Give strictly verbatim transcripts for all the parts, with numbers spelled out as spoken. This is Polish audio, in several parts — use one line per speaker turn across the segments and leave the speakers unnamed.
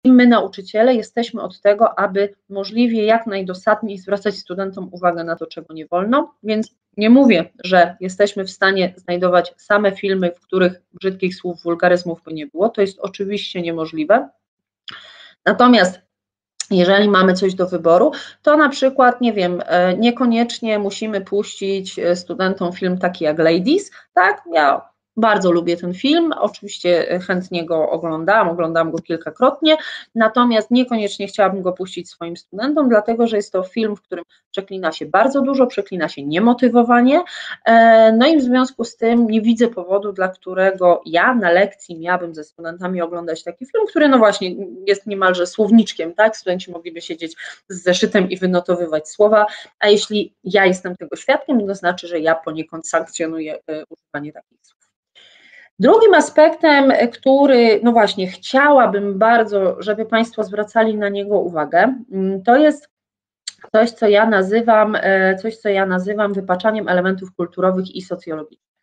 i my, nauczyciele, jesteśmy od tego, aby możliwie jak najdosadniej zwracać studentom uwagę na to, czego nie wolno, więc nie mówię, że jesteśmy w stanie znajdować same filmy, w których brzydkich słów, wulgaryzmów by nie było, to jest oczywiście niemożliwe, natomiast jeżeli mamy coś do wyboru, to na przykład, nie wiem, niekoniecznie musimy puścić studentom film taki jak Ladies, tak, ja bardzo lubię ten film, oczywiście chętnie go oglądałam, oglądałam go kilkakrotnie, natomiast niekoniecznie chciałabym go puścić swoim studentom, dlatego że jest to film, w którym przeklina się bardzo dużo, przeklina się niemotywowanie, no i w związku z tym nie widzę powodu, dla którego ja na lekcji miałabym ze studentami oglądać taki film, który no właśnie jest niemalże słowniczkiem, tak, studenci mogliby siedzieć z zeszytem i wynotowywać słowa, a jeśli ja jestem tego świadkiem, to znaczy, że ja poniekąd sankcjonuję używanie takich słów. Drugim aspektem, który, no właśnie, chciałabym bardzo, żeby Państwo zwracali na niego uwagę, to jest coś, co ja nazywam, coś, co ja nazywam wypaczaniem elementów kulturowych i socjologicznych.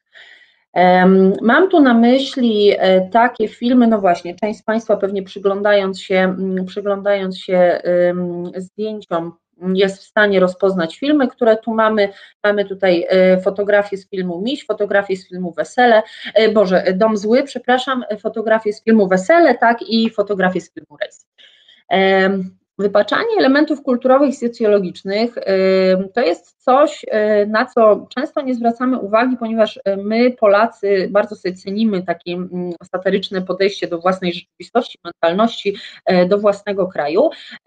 Mam tu na myśli takie filmy, no właśnie, część z Państwa pewnie przyglądając się, przyglądając się zdjęciom, jest w stanie rozpoznać filmy, które tu mamy. Mamy tutaj fotografię z filmu Miś, fotografię z filmu Wesele, Boże, Dom Zły, przepraszam, fotografię z filmu Wesele, tak, i fotografię z filmu Rejs. Wypaczanie elementów kulturowych i socjologicznych to jest coś, na co często nie zwracamy uwagi, ponieważ my, Polacy, bardzo sobie cenimy takie satyryczne podejście do własnej rzeczywistości, mentalności, do własnego kraju.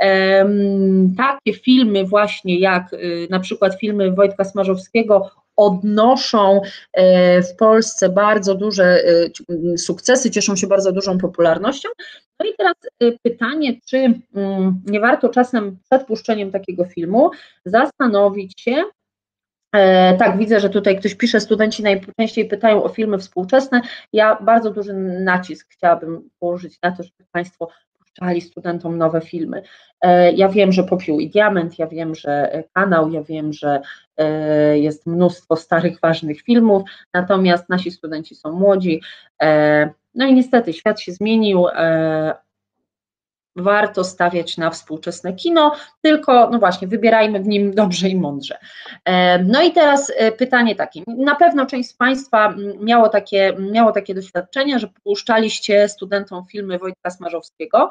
Takie filmy właśnie jak na przykład filmy Wojtka Smarzowskiego odnoszą w Polsce bardzo duże sukcesy, cieszą się bardzo dużą popularnością. No i teraz pytanie, czy nie warto czasem przed puszczeniem takiego filmu zastanowić się, tak, widzę, że tutaj ktoś pisze, studenci najczęściej pytają o filmy współczesne, ja bardzo duży nacisk chciałabym położyć na to, żeby Państwo puszczali studentom nowe filmy. Ja wiem, że Popiół i Diament, ja wiem, że Kanał, ja wiem, że jest mnóstwo starych, ważnych filmów, natomiast nasi studenci są młodzi, no i niestety świat się zmienił, warto stawiać na współczesne kino, tylko no właśnie wybierajmy w nim dobrze i mądrze. No i teraz pytanie takie, na pewno część z Państwa miało takie, miało takie doświadczenie, że puszczaliście studentom filmy Wojtka Smarzowskiego.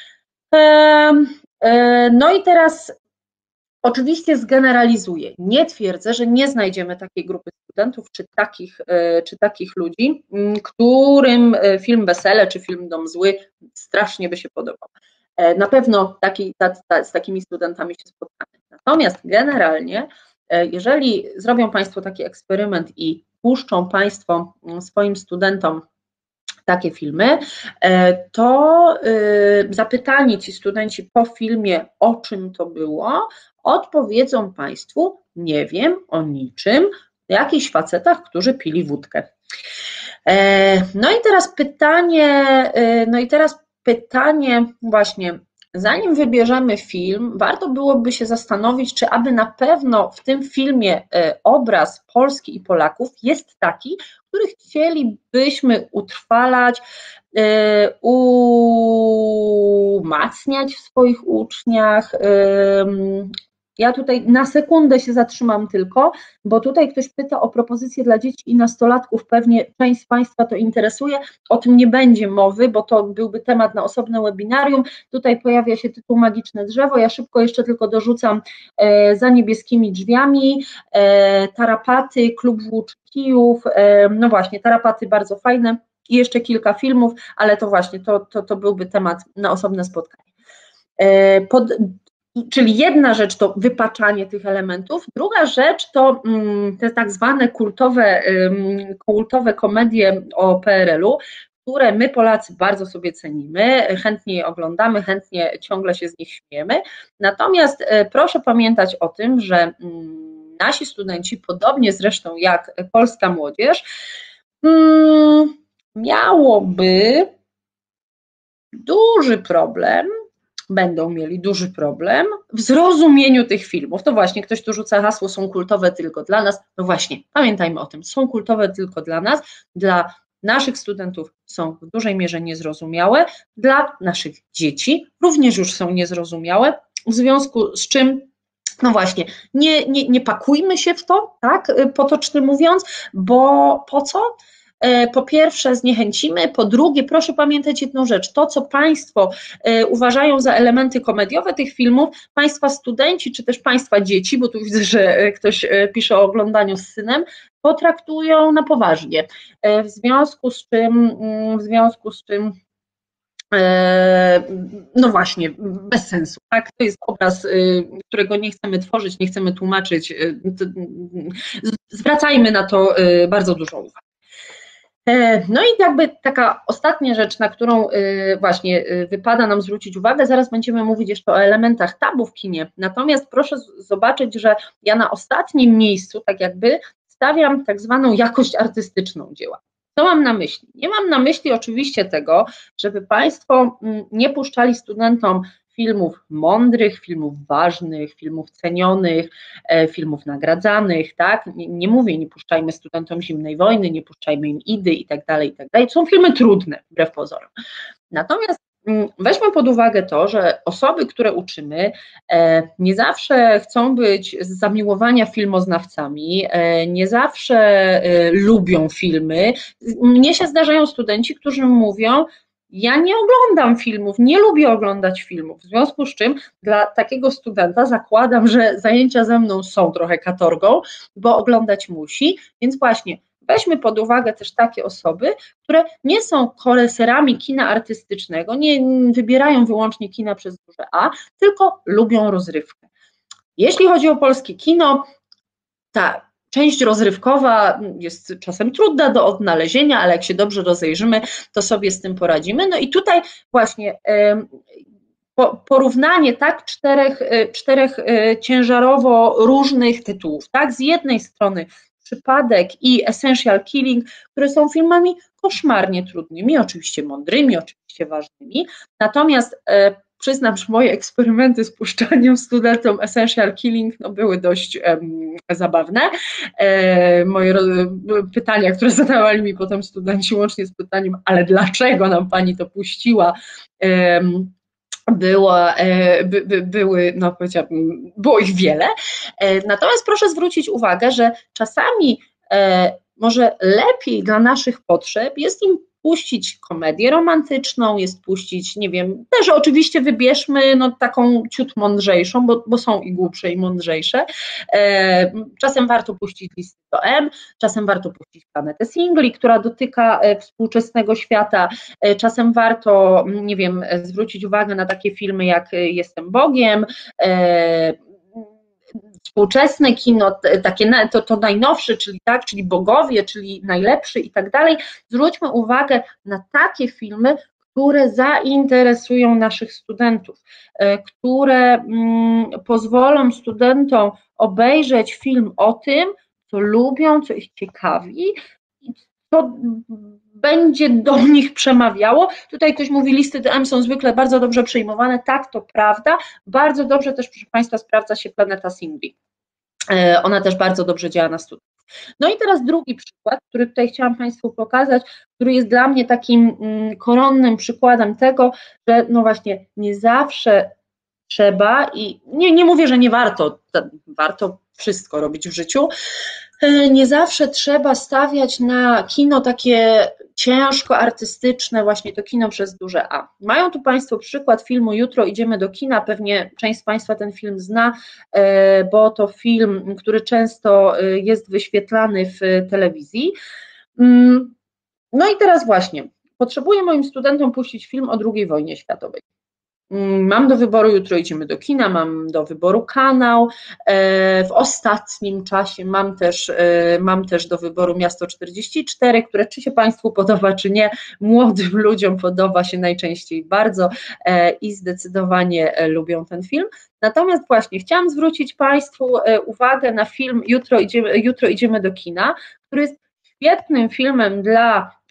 No i teraz oczywiście zgeneralizuję, nie twierdzę, że nie znajdziemy takiej grupy studentów czy takich, czy takich ludzi, którym film Wesele czy film Dom Zły strasznie by się podobał. Na pewno taki, ta, ta, z takimi studentami się spotkamy. Natomiast generalnie, jeżeli zrobią Państwo taki eksperyment i puszczą Państwo swoim studentom takie filmy, to zapytani ci studenci po filmie, o czym to było, odpowiedzą Państwu, nie wiem, o niczym, o jakichś facetach, którzy pili wódkę. No i teraz pytanie, no i teraz pytanie właśnie, zanim wybierzemy film, warto byłoby się zastanowić, czy aby na pewno w tym filmie obraz Polski i Polaków jest taki, który chcielibyśmy utrwalać, umacniać w swoich uczniach. Ja tutaj na sekundę się zatrzymam tylko, bo tutaj ktoś pyta o propozycje dla dzieci i nastolatków, pewnie część z Państwa to interesuje, o tym nie będzie mowy, bo to byłby temat na osobne webinarium, tutaj pojawia się tytuł Magiczne drzewo, ja szybko jeszcze tylko dorzucam e, Za niebieskimi drzwiami, e, Tarapaty, Klub Włóczkijów, e, no właśnie, Tarapaty bardzo fajne i jeszcze kilka filmów, ale to właśnie, to, to, to byłby temat na osobne spotkanie. E, pod, Czyli jedna rzecz to wypaczanie tych elementów, druga rzecz to te tak zwane kultowe, kultowe komedie o P R L-u, które my Polacy bardzo sobie cenimy, chętnie je oglądamy, chętnie ciągle się z nich śmiejemy, natomiast proszę pamiętać o tym, że nasi studenci, podobnie zresztą jak polska młodzież, miałoby duży problem, będą mieli duży problem w zrozumieniu tych filmów. To właśnie, ktoś tu rzuca hasło, są kultowe tylko dla nas. No właśnie, pamiętajmy o tym, są kultowe tylko dla nas, dla naszych studentów są w dużej mierze niezrozumiałe, dla naszych dzieci również już są niezrozumiałe, w związku z czym no właśnie, nie, nie, nie pakujmy się w to, tak, potocznie mówiąc, bo po co? Po pierwsze zniechęcimy, po drugie proszę pamiętać jedną rzecz, to co Państwo uważają za elementy komediowe tych filmów, Państwa studenci czy też Państwa dzieci, bo tu widzę, że ktoś pisze o oglądaniu z synem, potraktują na poważnie, w związku z czym, w związku z czym no właśnie, bez sensu, tak? To jest obraz, którego nie chcemy tworzyć, nie chcemy tłumaczyć, zwracajmy na to bardzo dużą uwagę. No i jakby taka ostatnia rzecz, na którą właśnie wypada nam zwrócić uwagę, zaraz będziemy mówić jeszcze o elementach tabu w kinie, natomiast proszę zobaczyć, że ja na ostatnim miejscu tak jakby stawiam tak zwaną jakość artystyczną dzieła. Co mam na myśli? Nie mam na myśli oczywiście tego, żeby Państwo nie puszczali studentom filmów mądrych, filmów ważnych, filmów cenionych, filmów nagradzanych, tak? Nie, nie mówię, nie puszczajmy studentom Zimnej Wojny, nie puszczajmy im Idy i tak dalej, i tak dalej. To są filmy trudne, wbrew pozorom. Natomiast weźmy pod uwagę to, że osoby, które uczymy, nie zawsze chcą być z zamiłowania filmoznawcami, nie zawsze lubią filmy. Mnie się zdarzają studenci, którzy mówią, ja nie oglądam filmów, nie lubię oglądać filmów, w związku z czym dla takiego studenta zakładam, że zajęcia ze mną są trochę katorgą, bo oglądać musi, więc właśnie weźmy pod uwagę też takie osoby, które nie są koneserami kina artystycznego, nie wybierają wyłącznie kina przez duże A, tylko lubią rozrywkę. Jeśli chodzi o polskie kino, ta część rozrywkowa jest czasem trudna do odnalezienia, ale jak się dobrze rozejrzymy, to sobie z tym poradzimy. No i tutaj właśnie porównanie tak czterech, czterech ciężarowo różnych tytułów, tak, z jednej strony Przypadek i Essential Killing, które są filmami koszmarnie trudnymi, oczywiście mądrymi, oczywiście ważnymi, natomiast e, przyznam, że moje eksperymenty z puszczaniem studentom Essential Killing no, były dość um, zabawne. E, moje pytania, które zadawali mi potem studenci, łącznie z pytaniem, ale dlaczego nam pani to puściła? E, Było, by, by, były, no powiedziałabym, było ich wiele, natomiast proszę zwrócić uwagę, że czasami może lepiej dla naszych potrzeb jest im puścić komedię romantyczną, jest puścić, nie wiem, też oczywiście wybierzmy no, taką ciut mądrzejszą, bo, bo są i głupsze i mądrzejsze, e, czasem warto puścić Listy do M, czasem warto puścić Planetę Singli, która dotyka e, współczesnego świata, e, czasem warto, nie wiem, zwrócić uwagę na takie filmy jak Jestem Bogiem, e, współczesne kino, takie to, to najnowsze, czyli tak, czyli bogowie, czyli najlepszy i tak dalej. Zwróćmy uwagę na takie filmy, które zainteresują naszych studentów, które mm, pozwolą studentom obejrzeć film o tym, co lubią, co ich ciekawi i co będzie do nich przemawiało. Tutaj ktoś mówi, listy D M są zwykle bardzo dobrze przyjmowane, tak, to prawda. Bardzo dobrze też, proszę Państwa, sprawdza się Planeta Singli. Ona też bardzo dobrze działa na studiach. No i teraz drugi przykład, który tutaj chciałam Państwu pokazać, który jest dla mnie takim koronnym przykładem tego, że no właśnie nie zawsze trzeba i nie, nie mówię, że nie warto, warto wszystko robić w życiu, nie zawsze trzeba stawiać na kino takie ciężko artystyczne, właśnie to kino przez duże A. Mają tu Państwo przykład filmu Jutro idziemy do kina, pewnie część z Państwa ten film zna, bo to film, który często jest wyświetlany w telewizji. No i teraz właśnie, potrzebuję moim studentom puścić film o drugiej wojnie światowej. Mam do wyboru Jutro idziemy do kina, mam do wyboru kanał, w ostatnim czasie mam też, mam też do wyboru Miasto czterdzieści cztery, które czy się Państwu podoba, czy nie, młodym ludziom podoba się najczęściej bardzo i zdecydowanie lubią ten film. Natomiast właśnie chciałam zwrócić Państwu uwagę na film Jutro idziemy, Jutro idziemy do kina, który jest świetnym filmem dla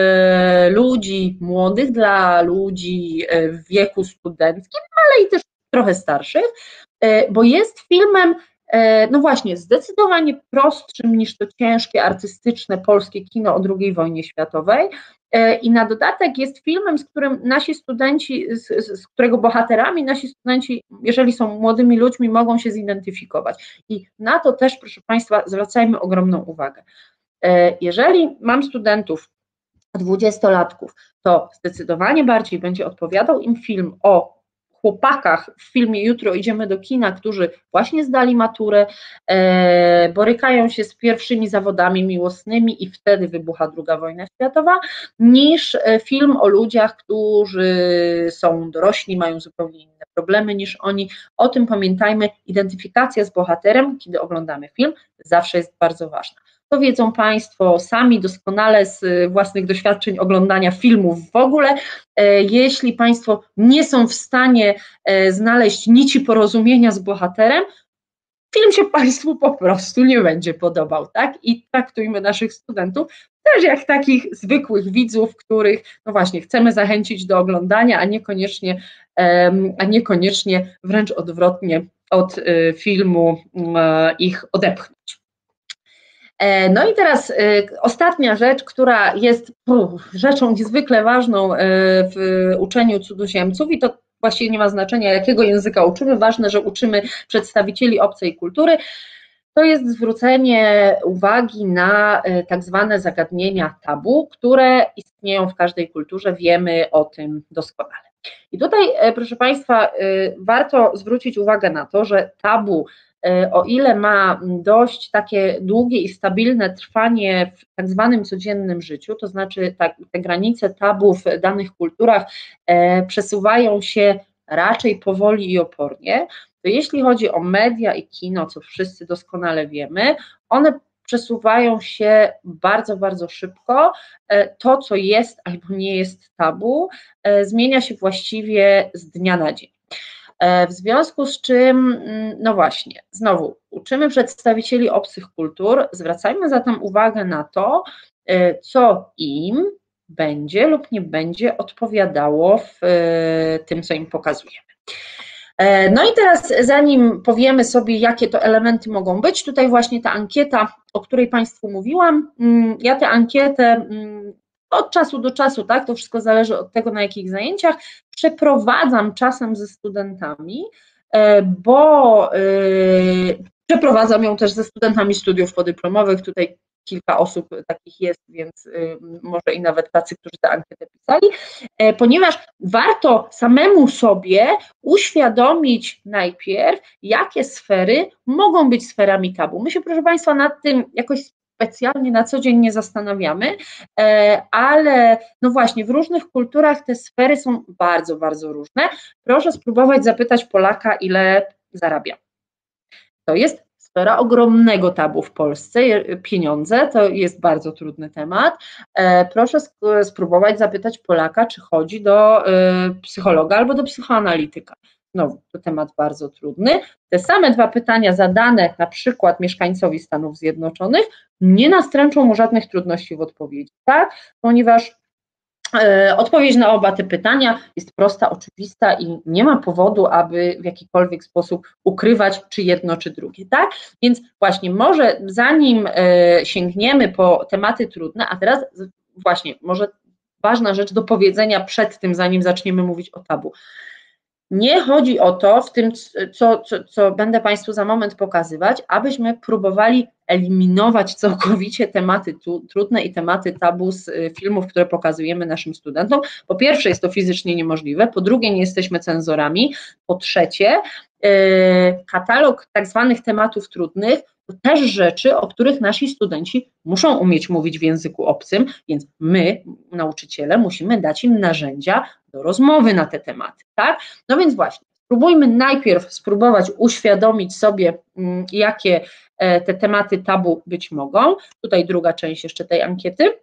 ludzi młodych, dla ludzi w wieku studenckim, ale i też trochę starszych, bo jest filmem no właśnie, zdecydowanie prostszym niż to ciężkie, artystyczne polskie kino o drugiej wojnie światowej. I na dodatek jest filmem, z którym nasi studenci, z, z którego bohaterami nasi studenci, jeżeli są młodymi ludźmi, mogą się zidentyfikować. I na to też, proszę Państwa, zwracajmy ogromną uwagę. Jeżeli mam studentów, dwudziestolatków, to zdecydowanie bardziej będzie odpowiadał im film o chłopakach w filmie Jutro idziemy do kina, którzy właśnie zdali maturę, e, borykają się z pierwszymi zawodami miłosnymi i wtedy wybucha druga wojna światowa, niż film o ludziach, którzy są dorośli, mają zupełnie inne problemy niż oni. O tym pamiętajmy, identyfikacja z bohaterem, kiedy oglądamy film, zawsze jest bardzo ważna. To wiedzą Państwo sami doskonale z własnych doświadczeń oglądania filmów w ogóle. Jeśli Państwo nie są w stanie znaleźć nici porozumienia z bohaterem, film się Państwu po prostu nie będzie podobał, tak? I traktujmy naszych studentów też jak takich zwykłych widzów, których, no właśnie, chcemy zachęcić do oglądania, a niekoniecznie, a niekoniecznie wręcz odwrotnie od filmu ich odepchnąć. No i teraz y, ostatnia rzecz, która jest uf, rzeczą niezwykle ważną y, w uczeniu cudzoziemców i to właściwie nie ma znaczenia, jakiego języka uczymy, ważne, że uczymy przedstawicieli obcej kultury, to jest zwrócenie uwagi na y, tak zwane zagadnienia tabu, które istnieją w każdej kulturze, wiemy o tym doskonale. I tutaj, y, proszę Państwa, y, warto zwrócić uwagę na to, że tabu, o ile ma dość takie długie i stabilne trwanie w tak zwanym codziennym życiu, to znaczy tak, te granice tabu w danych kulturach e, przesuwają się raczej powoli i opornie, to jeśli chodzi o media i kino, co wszyscy doskonale wiemy, one przesuwają się bardzo, bardzo szybko. To, co jest albo nie jest tabu, e, zmienia się właściwie z dnia na dzień. W związku z czym, no właśnie, znowu uczymy przedstawicieli obcych kultur, zwracajmy zatem uwagę na to, co im będzie lub nie będzie odpowiadało w tym, co im pokazujemy. No i teraz, zanim powiemy sobie, jakie to elementy mogą być, tutaj właśnie ta ankieta, o której Państwu mówiłam, ja tę ankietę od czasu do czasu, tak, to wszystko zależy od tego, na jakich zajęciach, przeprowadzam czasem ze studentami, bo przeprowadzam ją też ze studentami studiów podyplomowych, tutaj kilka osób takich jest, więc może i nawet tacy, którzy tę ankietę pisali, ponieważ warto samemu sobie uświadomić najpierw, jakie sfery mogą być sferami tabu. My się, proszę Państwa, nad tym jakoś specjalnie na co dzień nie zastanawiamy, ale no właśnie w różnych kulturach te sfery są bardzo, bardzo różne. Proszę spróbować zapytać Polaka, ile zarabia. To jest sfera ogromnego tabu w Polsce, pieniądze to jest bardzo trudny temat. Proszę spróbować zapytać Polaka, czy chodzi do psychologa albo do psychoanalityka. Znowu, to temat bardzo trudny. Te same dwa pytania zadane na przykład mieszkańcowi Stanów Zjednoczonych nie nastręczą mu żadnych trudności w odpowiedzi, tak? Ponieważ e, odpowiedź na oba te pytania jest prosta, oczywista i nie ma powodu, aby w jakikolwiek sposób ukrywać czy jedno, czy drugie, tak? Więc właśnie może zanim e, sięgniemy po tematy trudne, a teraz właśnie może ważna rzecz do powiedzenia przed tym, zanim zaczniemy mówić o tabu. Nie chodzi o to, w tym, co, co, co będę Państwu za moment pokazywać, abyśmy próbowali eliminować całkowicie tematy tu, trudne i tematy tabu z filmów, które pokazujemy naszym studentom. Po pierwsze, jest to fizycznie niemożliwe, po drugie, nie jesteśmy cenzorami, po trzecie, yy, katalog tak zwanych tematów trudnych to też rzeczy, o których nasi studenci muszą umieć mówić w języku obcym, więc my, nauczyciele, musimy dać im narzędzia do rozmowy na te tematy, tak? No więc właśnie, spróbujmy najpierw spróbować uświadomić sobie, jakie te tematy tabu być mogą. Tutaj druga część jeszcze tej ankiety.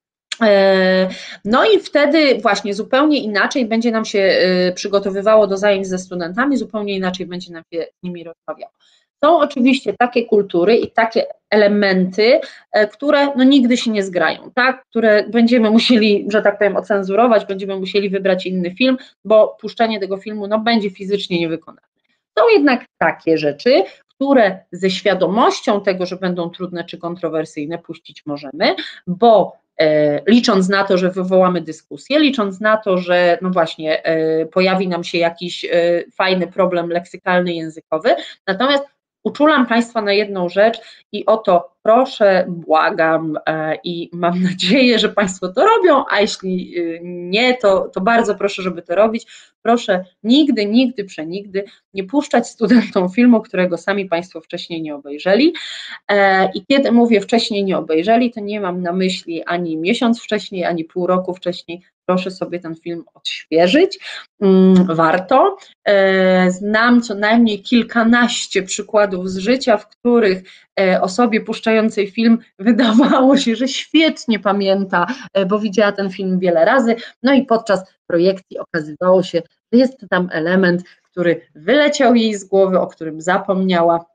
No i wtedy właśnie zupełnie inaczej będzie nam się przygotowywało do zajęć ze studentami, zupełnie inaczej będzie nam się z nimi rozmawiało. Są oczywiście takie kultury i takie elementy, które no nigdy się nie zgrają, tak? Które będziemy musieli, że tak powiem, ocenzurować, będziemy musieli wybrać inny film, bo puszczenie tego filmu no, będzie fizycznie niewykonalne. Są jednak takie rzeczy, które ze świadomością tego, że będą trudne czy kontrowersyjne, puścić możemy, bo licząc na to, że wywołamy dyskusję, licząc na to, że no właśnie pojawi nam się jakiś fajny problem leksykalny, językowy, natomiast uczulam Państwa na jedną rzecz i o to proszę, błagam i mam nadzieję, że Państwo to robią, a jeśli nie, to, to bardzo proszę, żeby to robić. Proszę nigdy, nigdy, przenigdy nie puszczać studentom filmu, którego sami Państwo wcześniej nie obejrzeli. I kiedy mówię wcześniej nie obejrzeli, to nie mam na myśli ani miesiąc wcześniej, ani pół roku wcześniej. Proszę sobie ten film odświeżyć, warto. Znam co najmniej kilkanaście przykładów z życia, w których osobie puszczającej film wydawało się, że świetnie pamięta, bo widziała ten film wiele razy, no i podczas projekcji okazywało się, że jest tam element, który wyleciał jej z głowy, o którym zapomniała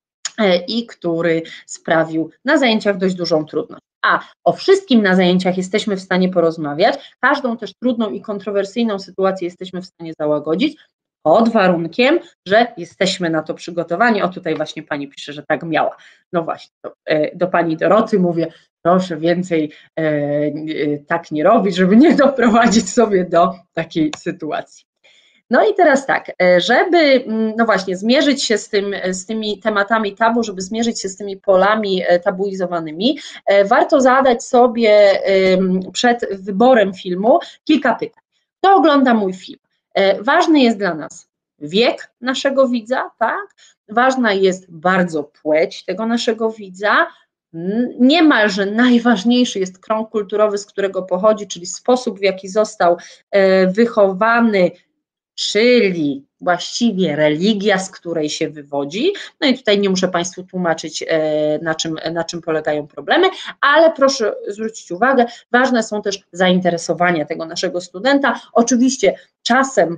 i który sprawił na zajęciach dość dużą trudność. A o wszystkim na zajęciach jesteśmy w stanie porozmawiać, każdą też trudną i kontrowersyjną sytuację jesteśmy w stanie załagodzić, pod warunkiem, że jesteśmy na to przygotowani. O, tutaj właśnie Pani pisze, że tak miała. No właśnie, do, do Pani Doroty mówię, proszę więcej e, e, tak nie robić, żeby nie doprowadzić sobie do takiej sytuacji. No i teraz tak, żeby no właśnie zmierzyć się z, tym, z tymi tematami tabu, żeby zmierzyć się z tymi polami tabuizowanymi, warto zadać sobie przed wyborem filmu kilka pytań. Kto ogląda mój film? Ważny jest dla nas wiek naszego widza, tak? Ważna jest bardzo płeć tego naszego widza. Niemalże najważniejszy jest krąg kulturowy, z którego pochodzi, czyli sposób, w jaki został wychowany, czyli właściwie religia, z której się wywodzi. No i tutaj nie muszę Państwu tłumaczyć, na czym, na czym polegają problemy, ale proszę zwrócić uwagę, ważne są też zainteresowania tego naszego studenta. Oczywiście czasem,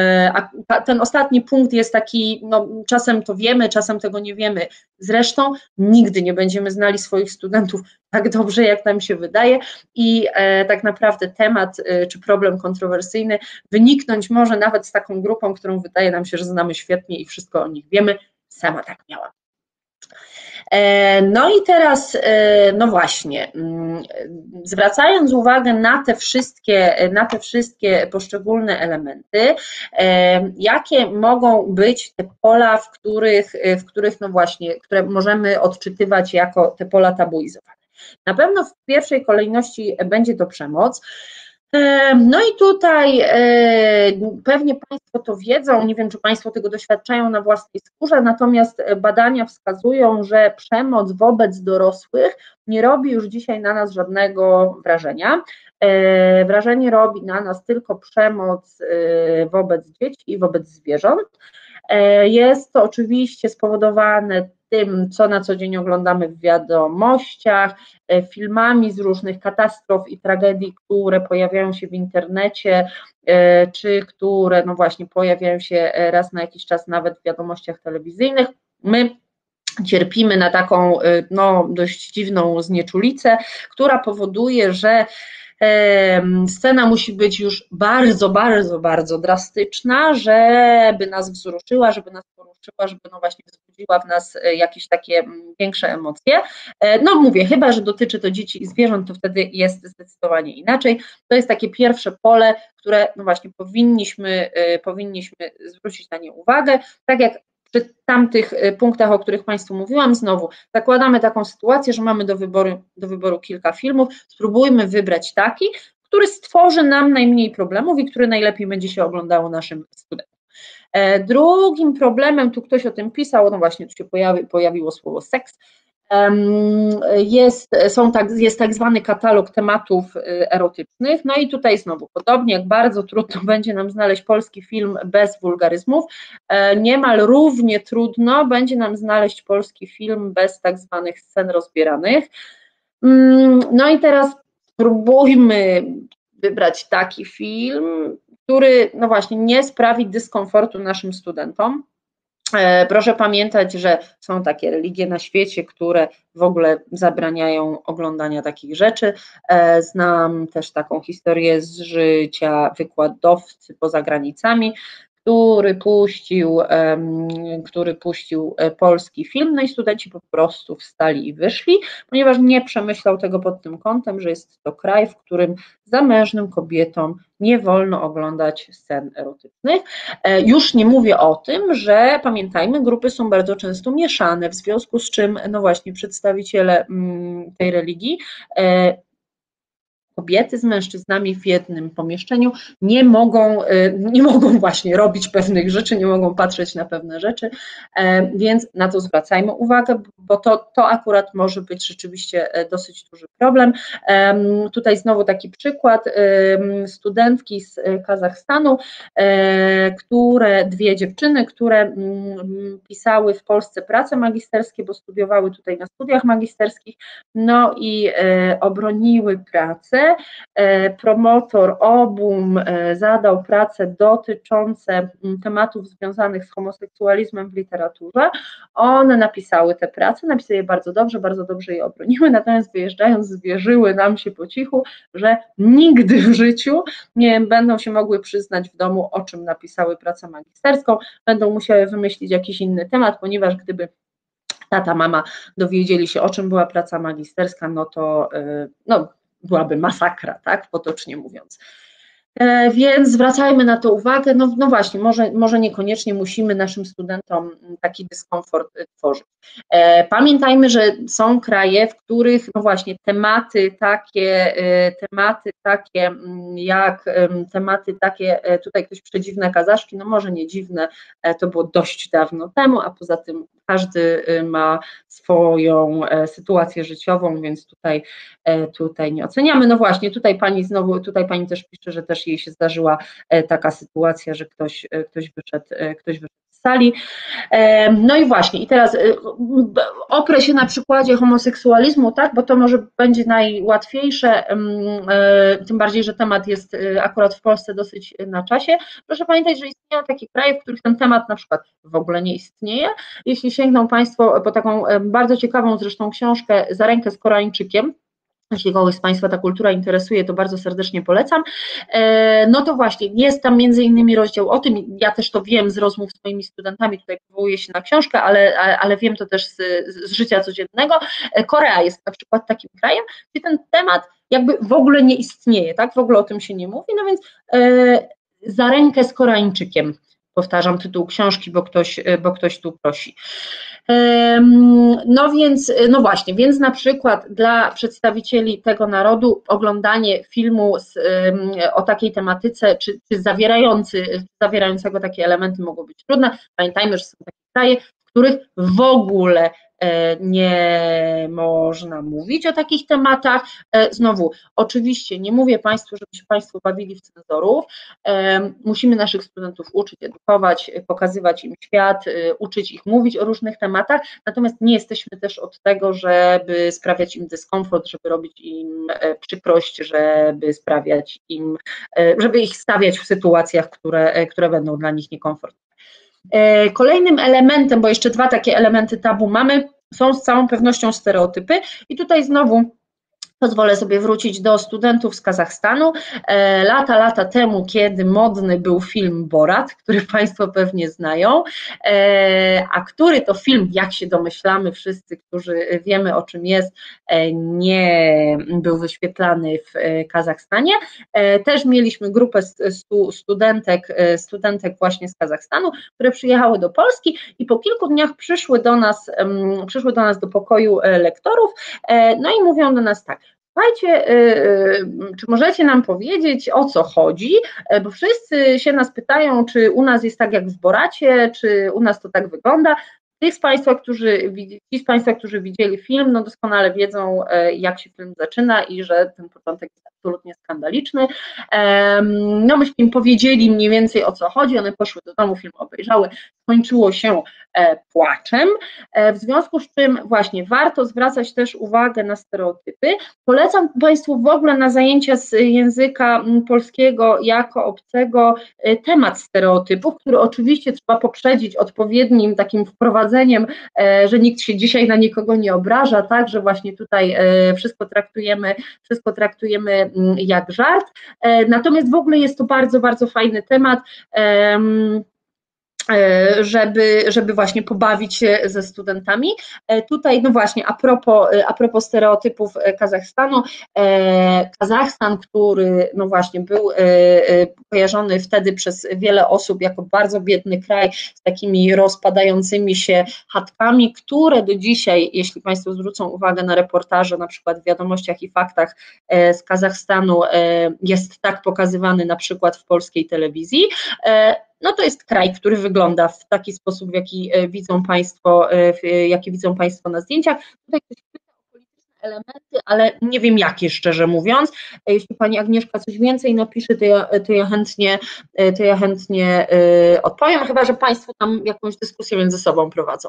a ten ostatni punkt jest taki, no czasem to wiemy, czasem tego nie wiemy. Zresztą nigdy nie będziemy znali swoich studentów tak dobrze, jak nam się wydaje i tak naprawdę temat czy problem kontrowersyjny wyniknąć może nawet z taką grupą, którą wydaje nam się, że znamy świetnie i wszystko o nich wiemy. Sama tak miałam. No i teraz, no właśnie, zwracając uwagę na te wszystkie, na te wszystkie poszczególne elementy, jakie mogą być te pola, w których, w których no właśnie, które możemy odczytywać jako te pola tabuizowane. Na pewno w pierwszej kolejności będzie to przemoc. No i tutaj pewnie Państwo to wiedzą, nie wiem, czy Państwo tego doświadczają na własnej skórze, natomiast badania wskazują, że przemoc wobec dorosłych nie robi już dzisiaj na nas żadnego wrażenia. Wrażenie robi na nas tylko przemoc wobec dzieci i wobec zwierząt. Jest to oczywiście spowodowane tym, co na co dzień oglądamy w wiadomościach, filmami z różnych katastrof i tragedii, które pojawiają się w internecie, czy które no właśnie pojawiają się raz na jakiś czas nawet w wiadomościach telewizyjnych. My cierpimy na taką no, dość dziwną znieczulicę, która powoduje, że scena musi być już bardzo, bardzo, bardzo drastyczna, żeby nas wzruszyła, żeby nas poruszyła, żeby no właśnie wzbudziła w nas jakieś takie większe emocje. No mówię, chyba że dotyczy to dzieci i zwierząt, to wtedy jest zdecydowanie inaczej. To jest takie pierwsze pole, które no właśnie powinniśmy, powinniśmy zwrócić na nie uwagę, tak jak przy tamtych punktach, o których Państwu mówiłam, znowu zakładamy taką sytuację, że mamy do wyboru, do wyboru kilka filmów, spróbujmy wybrać taki, który stworzy nam najmniej problemów i który najlepiej będzie się oglądało naszym studentom. Drugim problemem, tu ktoś o tym pisał, no właśnie tu się pojawi, pojawiło słowo seks, Jest, są tak, jest tak zwany katalog tematów erotycznych, no i tutaj znowu podobnie jak bardzo trudno będzie nam znaleźć polski film bez wulgaryzmów, niemal równie trudno będzie nam znaleźć polski film bez tak zwanych scen rozbieranych. No i teraz spróbujmy wybrać taki film, który no właśnie nie sprawi dyskomfortu naszym studentom. Proszę pamiętać, że są takie religie na świecie, które w ogóle zabraniają oglądania takich rzeczy. Znam też taką historię z życia wykładowcy poza granicami, który puścił, który puścił polski film, no i studenci po prostu wstali i wyszli, ponieważ nie przemyślał tego pod tym kątem, że jest to kraj, w którym zamężnym kobietom nie wolno oglądać scen erotycznych. Już nie mówię o tym, że pamiętajmy, grupy są bardzo często mieszane, w związku z czym, no właśnie, przedstawiciele tej religii, kobiety z mężczyznami w jednym pomieszczeniu nie mogą, nie mogą właśnie robić pewnych rzeczy, nie mogą patrzeć na pewne rzeczy, więc na to zwracajmy uwagę, bo to, to akurat może być rzeczywiście dosyć duży problem. Tutaj znowu taki przykład studentki z Kazachstanu, które, dwie dziewczyny, które pisały w Polsce prace magisterskie, bo studiowały tutaj na studiach magisterskich, no i obroniły pracę. Promotor Obum zadał prace dotyczące tematów związanych z homoseksualizmem w literaturze. One napisały te prace, napisały je bardzo dobrze, bardzo dobrze je obroniły, natomiast wyjeżdżając zwierzyły nam się po cichu, że nigdy w życiu nie będą się mogły przyznać w domu, o czym napisały pracę magisterską, będą musiały wymyślić jakiś inny temat, ponieważ gdyby tata, mama dowiedzieli się, o czym była praca magisterska, no to no, byłaby masakra, tak, potocznie mówiąc. Więc zwracajmy na to uwagę, no, no właśnie, może, może niekoniecznie musimy naszym studentom taki dyskomfort tworzyć. Pamiętajmy, że są kraje, w których no właśnie tematy takie, tematy takie jak tematy takie, tutaj ktoś przedziwne kazaszki, no może nie dziwne, to było dość dawno temu, a poza tym każdy ma swoją sytuację życiową, więc tutaj, tutaj nie oceniamy. No właśnie, tutaj pani znowu, tutaj pani też pisze, że też jej się zdarzyła taka sytuacja, że ktoś, ktoś wyszedł, ktoś wyszedł z sali. No i właśnie, i teraz oprę się na przykładzie homoseksualizmu, tak, bo to może będzie najłatwiejsze, tym bardziej, że temat jest akurat w Polsce dosyć na czasie. Proszę pamiętać, że istnieją takie kraje, w których ten temat na przykład w ogóle nie istnieje. Jeśli sięgną Państwo po taką bardzo ciekawą zresztą książkę Za rękę z Koreańczykiem, jeśli kogoś z Państwa ta kultura interesuje, to bardzo serdecznie polecam. No to właśnie, jest tam między innymi rozdział o tym, ja też to wiem z rozmów z moimi studentami, tutaj powołuję się na książkę, ale, ale wiem to też z, z życia codziennego. Korea jest na przykład takim krajem, gdzie ten temat jakby w ogóle nie istnieje, tak? W ogóle o tym się nie mówi, no więc e, Za rękę z Koreańczykiem. Powtarzam tytuł książki, bo ktoś, bo ktoś tu prosi. No więc, no właśnie, więc na przykład dla przedstawicieli tego narodu oglądanie filmu z, o takiej tematyce, czy, czy zawierający, zawierającego takie elementy mogło być trudne. Pamiętajmy, że są takie kraje, w których w ogóle nie można mówić o takich tematach. Znowu, oczywiście nie mówię Państwu, żeby się Państwo bawili w cenzorów, musimy naszych studentów uczyć, edukować, pokazywać im świat, uczyć ich mówić o różnych tematach, natomiast nie jesteśmy też od tego, żeby sprawiać im dyskomfort, żeby robić im przykrość, żeby sprawiać im, żeby ich stawiać w sytuacjach, które, które będą dla nich niekomfortowe. Kolejnym elementem, bo jeszcze dwa takie elementy tabu mamy, są z całą pewnością stereotypy i tutaj znowu pozwolę sobie wrócić do studentów z Kazachstanu. Lata, lata temu, kiedy modny był film Borat, który Państwo pewnie znają, a który to film, jak się domyślamy wszyscy, którzy wiemy o czym jest, nie był wyświetlany w Kazachstanie. Też mieliśmy grupę studentek, studentek właśnie z Kazachstanu, które przyjechały do Polski i po kilku dniach przyszły do nas, przyszły do nas do pokoju lektorów, no i mówią do nas tak: słuchajcie, czy możecie nam powiedzieć, o co chodzi, bo wszyscy się nas pytają, czy u nas jest tak jak w Boracie, czy u nas to tak wygląda. Tych z Państwa, którzy, ci z Państwa, którzy widzieli film, no doskonale wiedzą, jak się film zaczyna i że ten początek jest absolutnie skandaliczny. No myśmy im powiedzieli mniej więcej, o co chodzi, one poszły do domu, film obejrzały, skończyło się płaczem, w związku z czym właśnie warto zwracać też uwagę na stereotypy. Polecam Państwu w ogóle na zajęcia z języka polskiego jako obcego temat stereotypów, który oczywiście trzeba poprzedzić odpowiednim takim wprowadzeniem, że nikt się dzisiaj na nikogo nie obraża, tak, że właśnie tutaj wszystko traktujemy, wszystko traktujemy jak żart, natomiast w ogóle jest to bardzo, bardzo fajny temat. żeby, żeby właśnie pobawić się ze studentami. Tutaj, no właśnie, a propos, a propos stereotypów Kazachstanu, Kazachstan, który no właśnie był kojarzony wtedy przez wiele osób jako bardzo biedny kraj z takimi rozpadającymi się chatkami, które do dzisiaj, jeśli Państwo zwrócą uwagę na reportaże, na przykład w Wiadomościach i Faktach z Kazachstanu, jest tak pokazywany na przykład w polskiej telewizji. No to jest kraj, który wygląda w taki sposób, w jaki widzą Państwo, jaki widzą Państwo na zdjęciach. Tutaj ktoś pyta o polityczne elementy, ale nie wiem jakie, szczerze mówiąc. Jeśli Pani Agnieszka coś więcej napisze, to ja, to ja chętnie, to ja chętnie odpowiem, chyba że Państwo tam jakąś dyskusję między sobą prowadzą.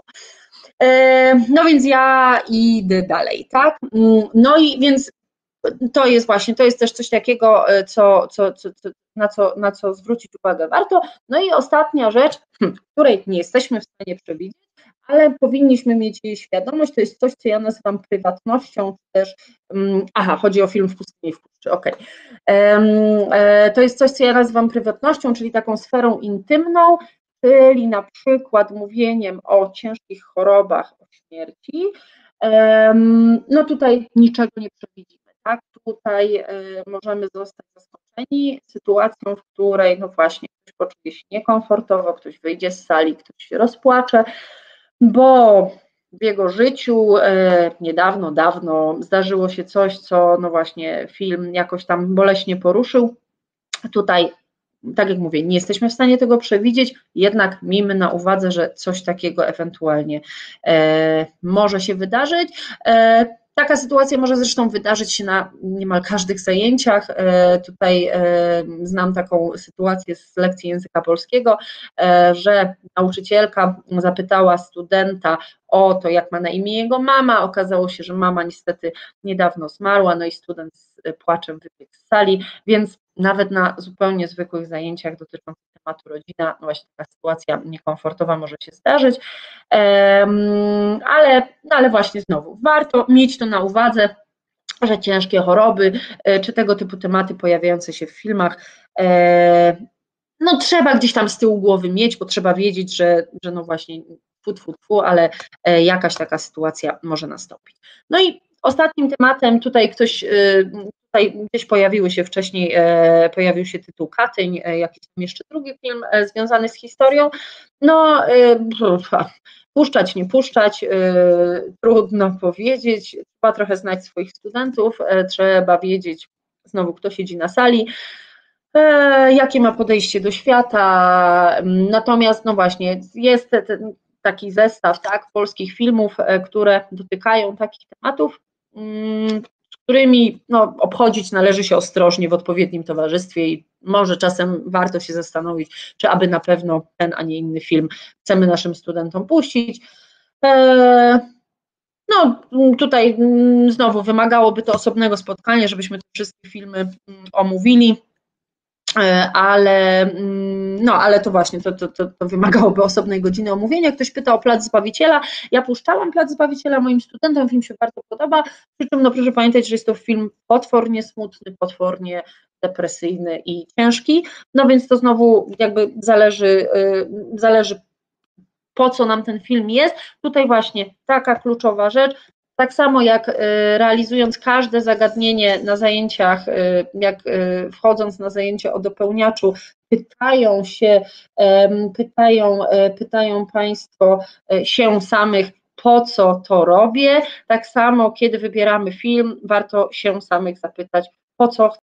No więc ja idę dalej, tak? No i więc to jest właśnie, to jest też coś takiego, co, co, co, na, co, na co zwrócić uwagę warto. No i ostatnia rzecz, której nie jesteśmy w stanie przewidzieć, ale powinniśmy mieć jej świadomość, to jest coś, co ja nazywam prywatnością, też, aha, chodzi o film W pustyni w puszczy, okej. Okay. To jest coś, co ja nazywam prywatnością, czyli taką sferą intymną, czyli na przykład mówieniem o ciężkich chorobach, o śmierci. No tutaj niczego nie przewidzimy. Tak, tutaj możemy zostać zaskoczeni sytuacją, w której no właśnie ktoś poczuje się niekomfortowo, ktoś wyjdzie z sali, ktoś się rozpłacze, bo w jego życiu niedawno, dawno zdarzyło się coś, co no właśnie film jakoś tam boleśnie poruszył. Tutaj, tak jak mówię, nie jesteśmy w stanie tego przewidzieć, jednak miejmy na uwadze, że coś takiego ewentualnie może się wydarzyć. Taka sytuacja może zresztą wydarzyć się na niemal każdych zajęciach. Tutaj znam taką sytuację z lekcji języka polskiego, że nauczycielka zapytała studenta o to, jak ma na imię jego mama. Okazało się, że mama niestety niedawno zmarła, no i student z płaczem wybiegł z sali, więc nawet na zupełnie zwykłych zajęciach dotyczących tematu rodzina, no właśnie taka sytuacja niekomfortowa może się zdarzyć, ale, no ale właśnie znowu warto mieć to na uwadze, że ciężkie choroby czy tego typu tematy pojawiające się w filmach, no trzeba gdzieś tam z tyłu głowy mieć, bo trzeba wiedzieć, że, że no właśnie tfu, tfu, tfu, ale jakaś taka sytuacja może nastąpić. No i ostatnim tematem, tutaj ktoś, tutaj gdzieś pojawiły się wcześniej, pojawił się tytuł Katyń, jakiś tam jeszcze drugi film związany z historią, no puszczać, nie puszczać, trudno powiedzieć, trzeba trochę znać swoich studentów, trzeba wiedzieć znowu, kto siedzi na sali, jakie ma podejście do świata, natomiast no właśnie jest ten taki zestaw, tak, polskich filmów, które dotykają takich tematów, z którymi no, obchodzić należy się ostrożnie w odpowiednim towarzystwie i może czasem warto się zastanowić, czy aby na pewno ten, a nie inny film chcemy naszym studentom puścić. No tutaj znowu wymagałoby to osobnego spotkania, żebyśmy te wszystkie filmy omówili, ale, no, ale to właśnie, to, to, to, to wymagałoby osobnej godziny omówienia. Ktoś pyta o Plac Zbawiciela. Ja puszczałam Plac Zbawiciela moim studentom, film się bardzo podoba, przy czym no, proszę pamiętać, że jest to film potwornie smutny, potwornie depresyjny i ciężki, no więc to znowu jakby zależy, zależy po co nam ten film jest. Tutaj właśnie taka kluczowa rzecz, tak samo jak realizując każde zagadnienie na zajęciach, jak wchodząc na zajęcie o dopełniaczu, pytają się, pytają, pytają Państwo się samych, po co to robię, tak samo kiedy wybieramy film, warto się samych zapytać, po co